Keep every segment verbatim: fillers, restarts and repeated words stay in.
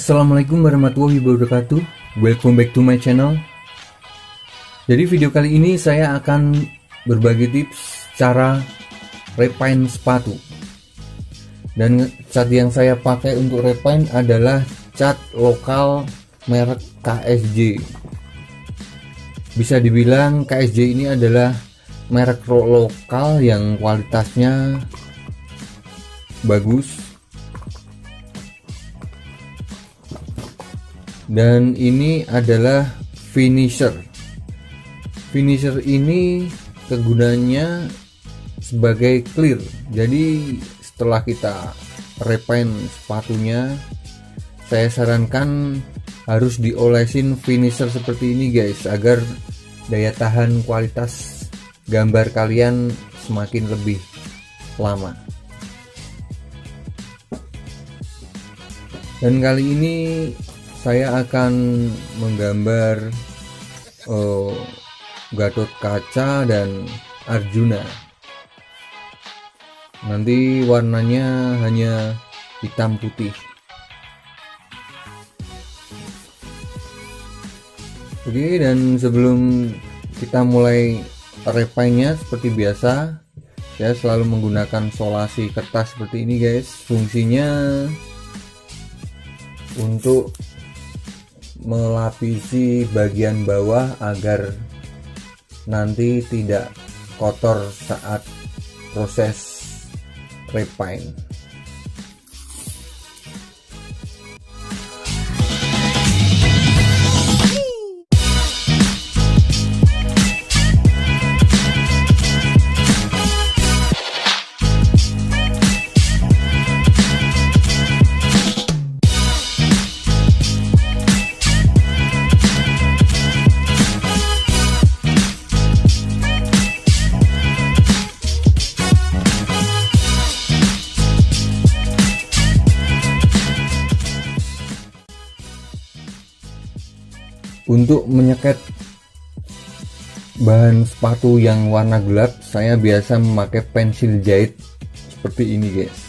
Assalamualaikum warahmatullahi wabarakatuh. Welcome back to my channel. Jadi video kali ini saya akan berbagi tips cara repaint sepatu. Dan cat yang saya pakai untuk repaint adalah cat lokal merek K S J. Bisa dibilang K S J ini adalah merek lokal yang kualitasnya bagus. Dan ini adalah finisher. Finisher ini kegunaannya sebagai clear. Jadi setelah kita repaint sepatunya, saya sarankan harus diolesin finisher seperti ini guys, agar daya tahan kualitas gambar kalian semakin lebih lama. Dan kali ini saya akan menggambar oh, Gatot Kaca dan Arjuna. Nanti warnanya hanya hitam putih. Oke, dan sebelum kita mulai repaintnya seperti biasa, saya selalu menggunakan solasi kertas seperti ini guys. Fungsinya untuk melapisi bagian bawah agar nanti tidak kotor saat proses repaint. Untuk menyeket bahan sepatu yang warna gelap, saya biasa memakai pensil jahit seperti ini guys.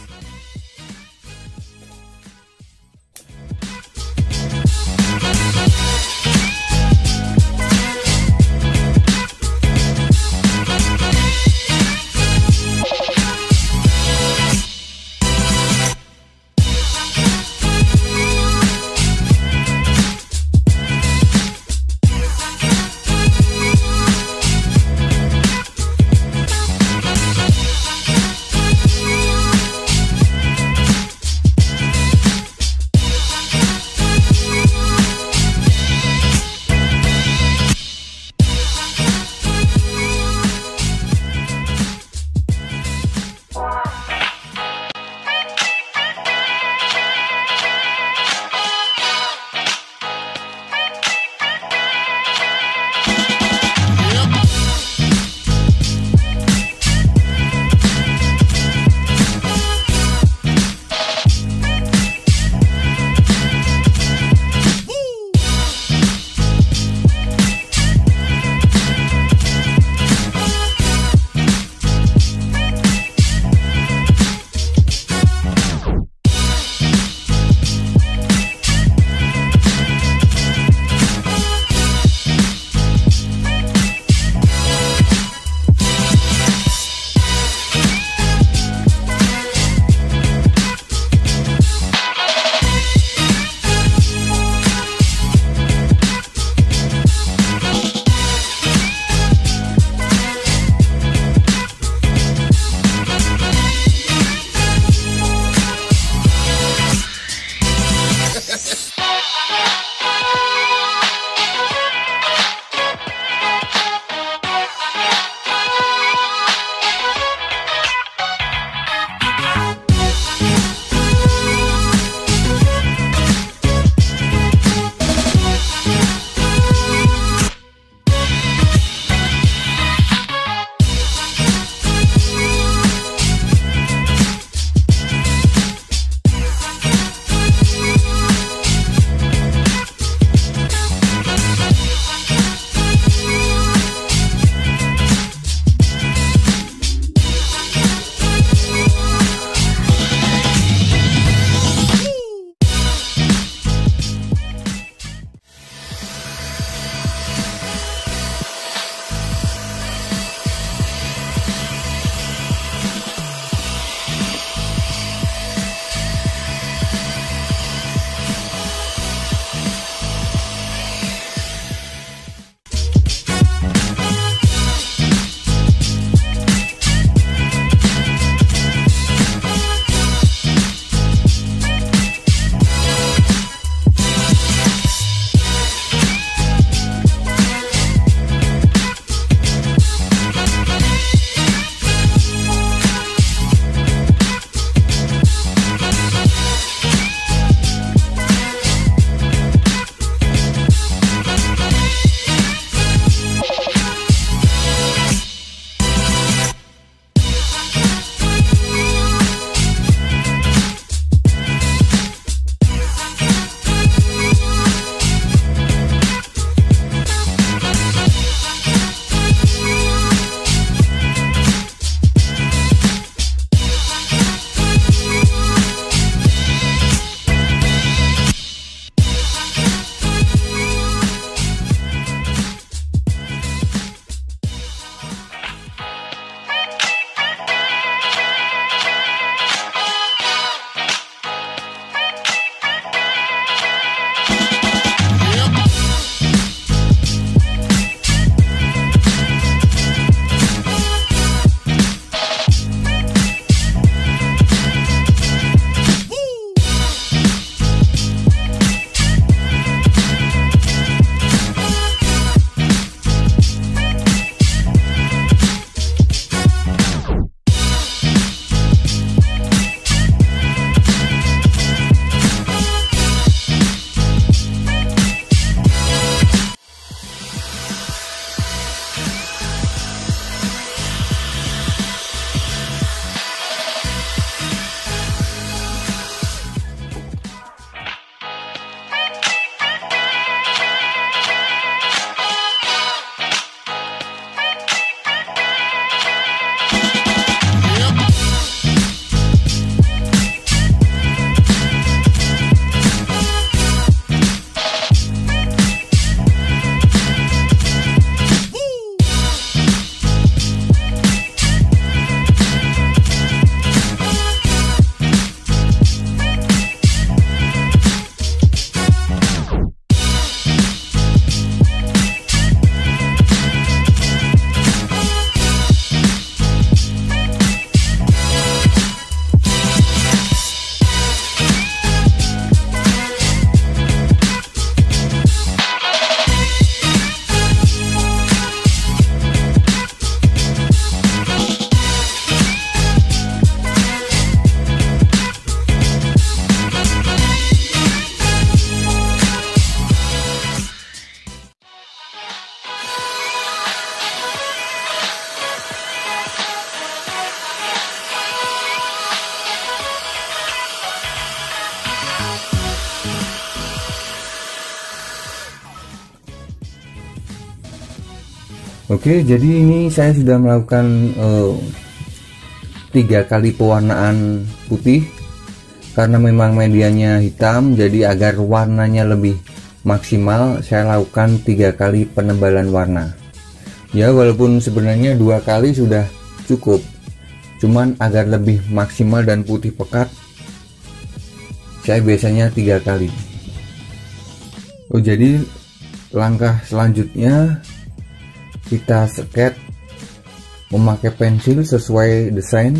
Oke, jadi ini saya sudah melakukan uh, tiga kali pewarnaan putih. Karena memang medianya hitam, jadi agar warnanya lebih maksimal, saya lakukan tiga kali penebalan warna. Ya, walaupun sebenarnya dua kali sudah cukup, cuman agar lebih maksimal dan putih pekat, saya biasanya tiga kali. Oh, jadi langkah selanjutnya kita sket memakai pensil sesuai desain.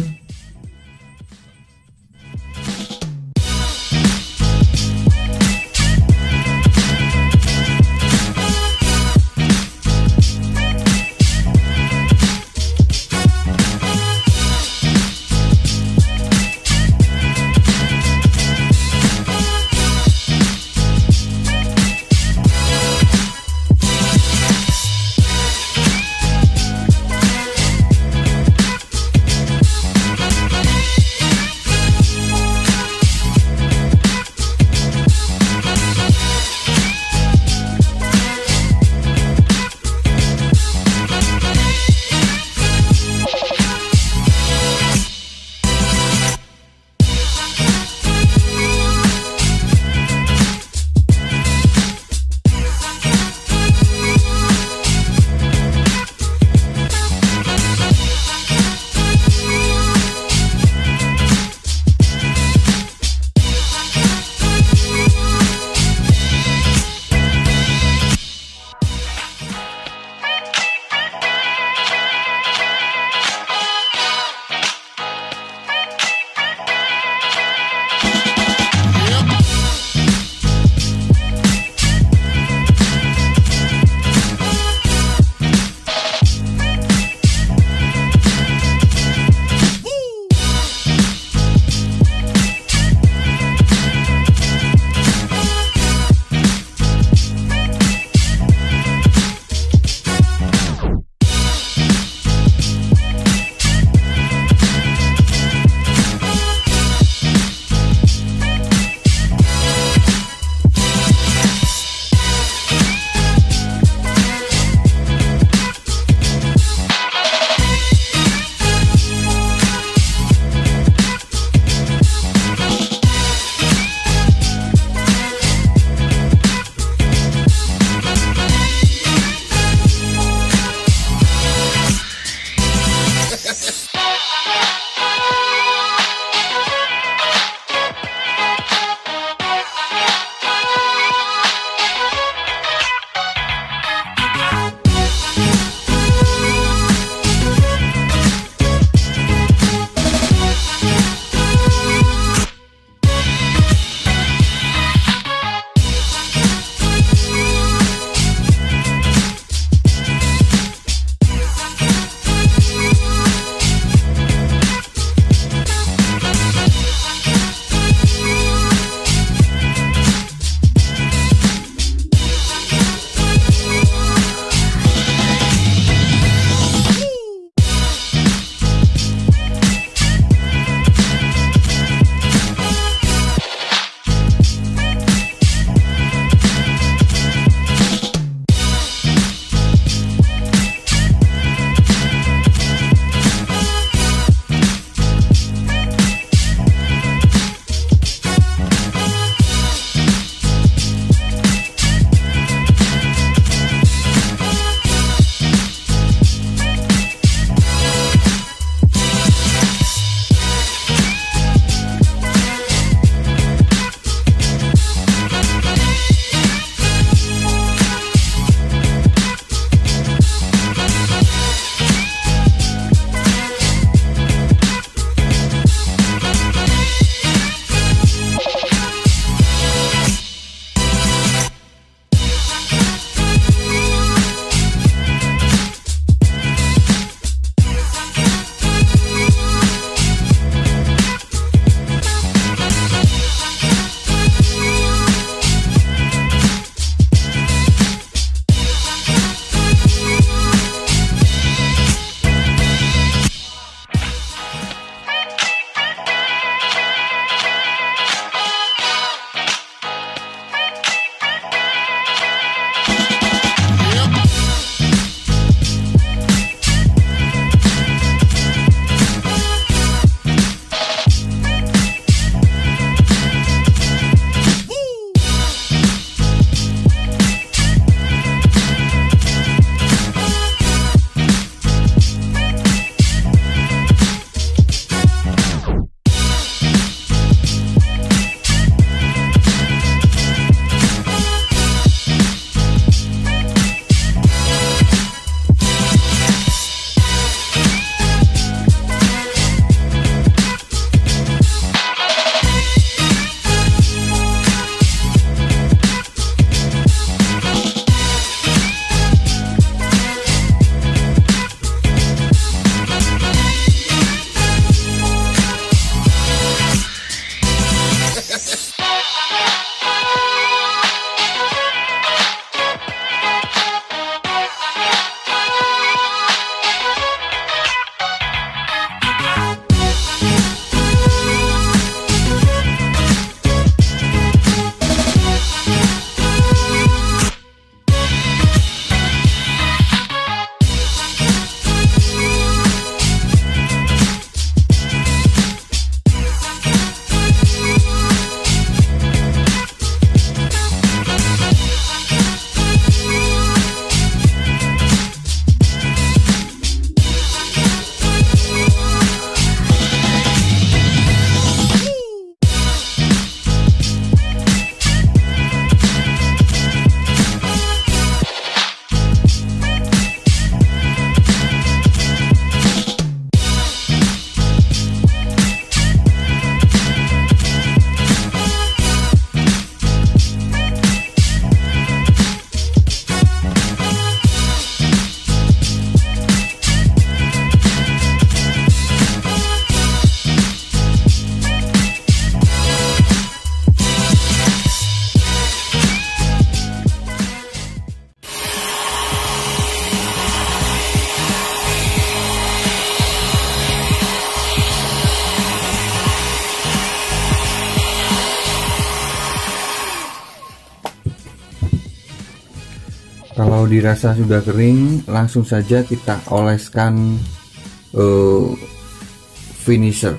Kalau dirasa sudah kering, langsung saja kita oleskan uh, finisher.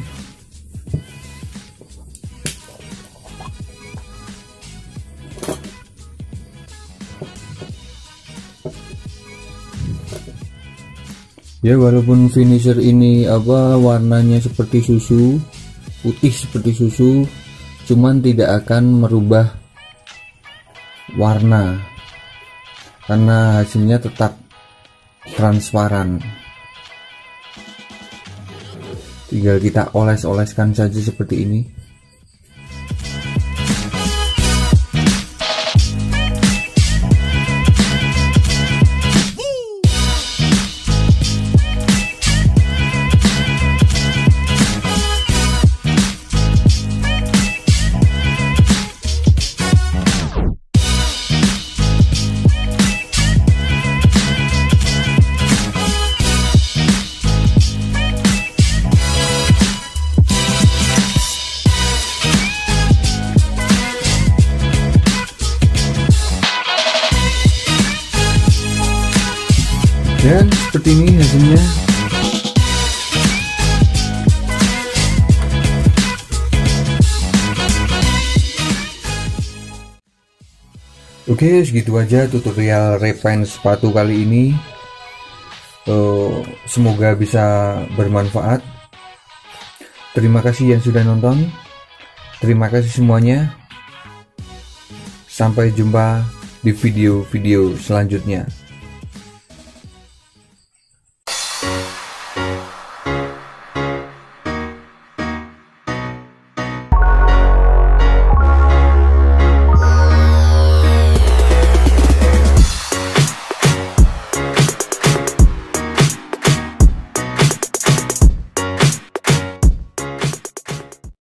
Ya, walaupun finisher ini apa warnanya seperti susu, putih seperti susu, cuman tidak akan merubah warna karena hasilnya tetap transparan. Tinggal kita oles-oleskan saja seperti ini. Dan seperti ini hasilnya. Oke, segitu aja tutorial repaint sepatu kali ini. uh, Semoga bisa bermanfaat. Terima kasih yang sudah nonton. Terima kasih semuanya. Sampai jumpa di video-video selanjutnya.